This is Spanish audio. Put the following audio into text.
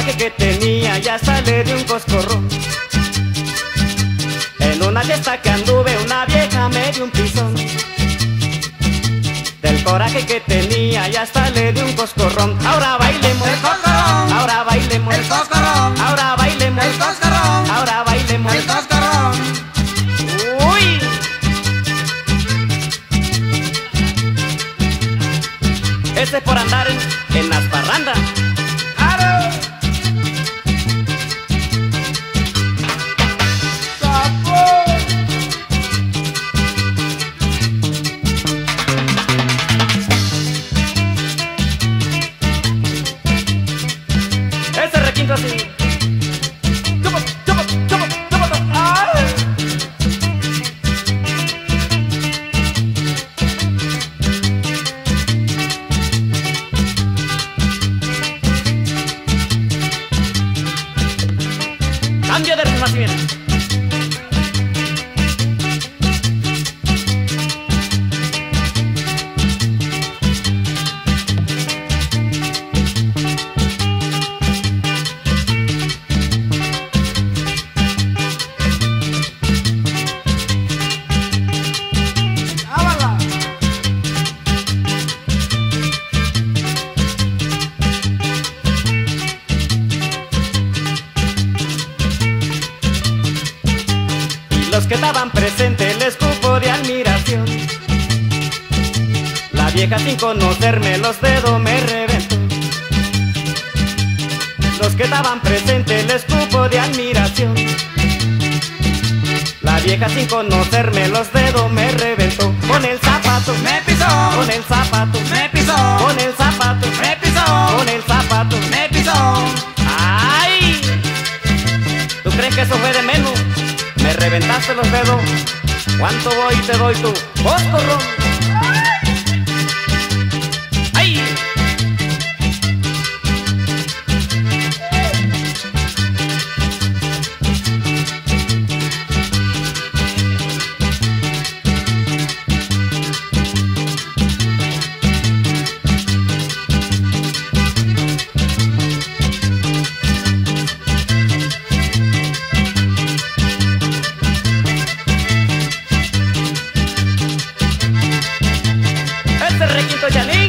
coraje que tenía ya hasta le di un coscorrón. En una fiesta que anduve una vieja me dio un pisón. Del coraje que tenía ya hasta le di un coscorrón. Ahora bailemos el coscorrón, ahora bailemos el coscorrón, ahora bailemos el coscorrón, ahora bailemos el coscorrón. Uy. Este es por andar en las parrandas. ¡Claro! ¡Sapo! Ese requinto así. Chupa, chupa, chupa, chupa, chupa. ¡Ay! Cambio de ritmo así viene. ¡Ábala! Los que estaban presentes les cupo de admiración. La vieja sin conocerme los dedos me reventó. Los que estaban presentes les cupo de admiración. La vieja sin conocerme los dedos me reventó. Con el zapato ¡Me pisó! con el zapato ¡Me pisó! con el zapato ¡Me pisó! con el zapato. ¡Me pisó! ¡Ay! ¿Tú crees que eso fue de menos? Me reventaste los dedos. ¿Cuánto voy te doy tú? ¡Coscorrón! ¡Ay! Este requinto Yaní.